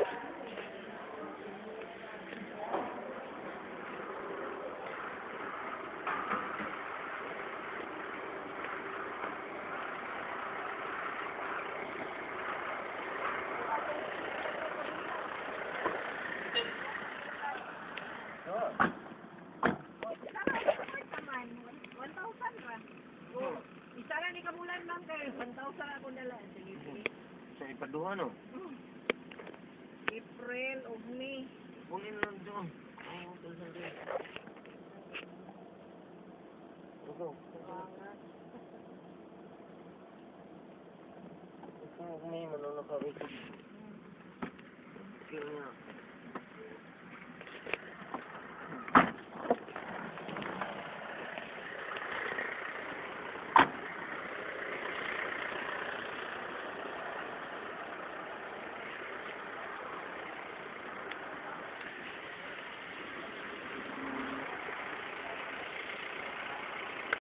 Isa lang ni kamulan lang kayo. 1,000 ako dala. Sige, sige. Sa ipaduha, no? April o May. Kunin lang doon. Ay, utol na rin. Ito. Ito, may manunakaw ito. Kaya nga.